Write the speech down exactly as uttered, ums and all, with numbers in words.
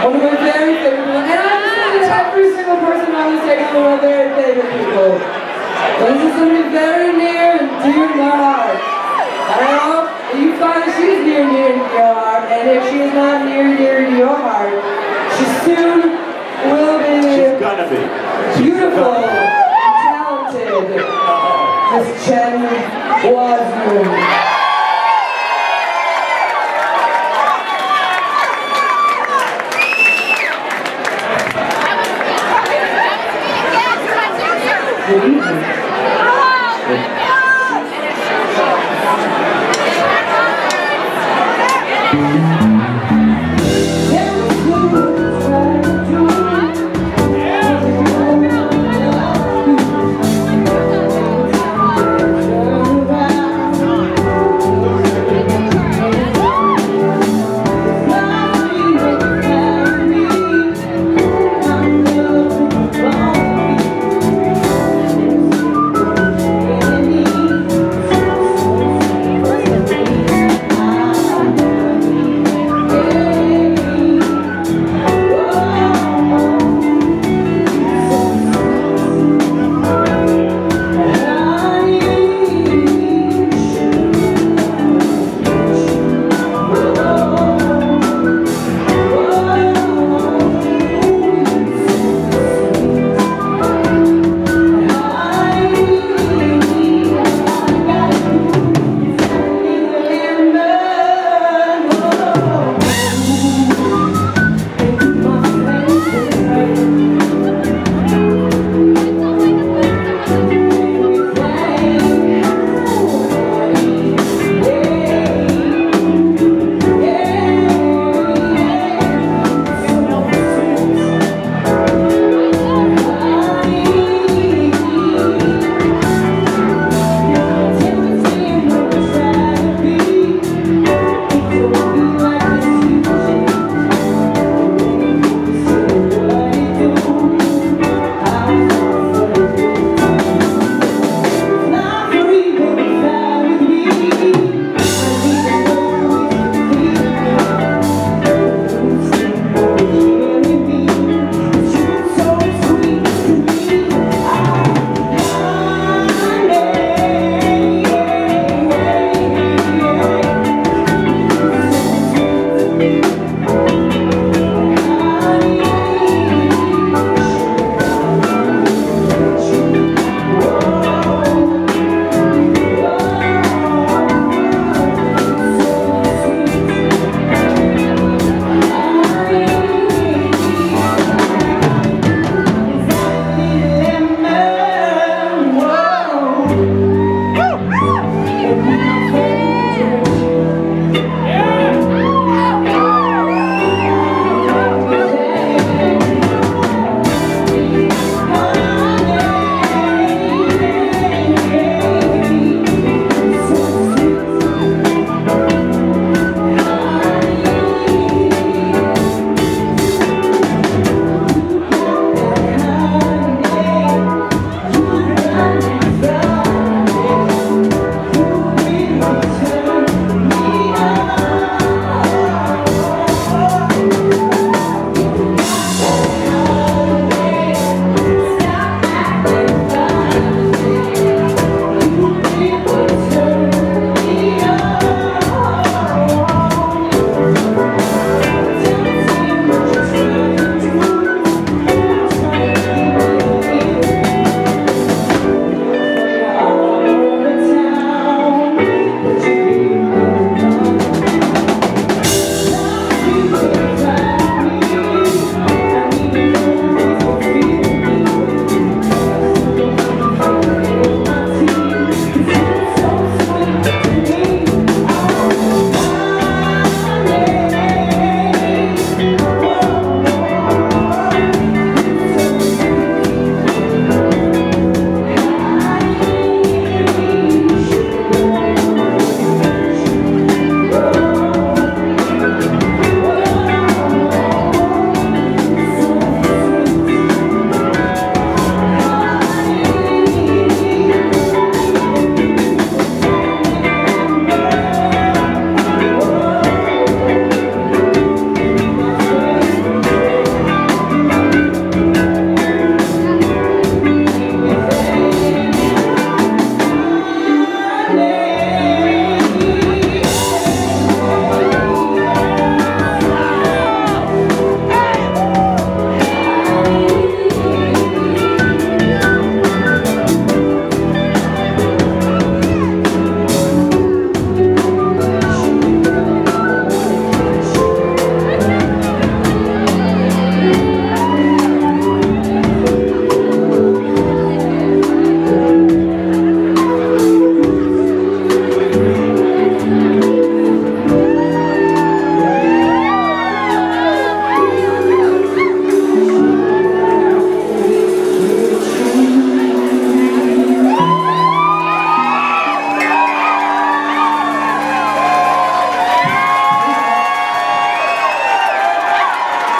One of my very favorite people. And I understand that every single person on this stage is one of my very favorite people. But this is somebody very near and dear to my heart. And I hope that you find that she's near, near to your heart. And if she is not near, near to your heart, she soon will be. She's gonna be. Beautiful and talented. Miss Jenn Wasner.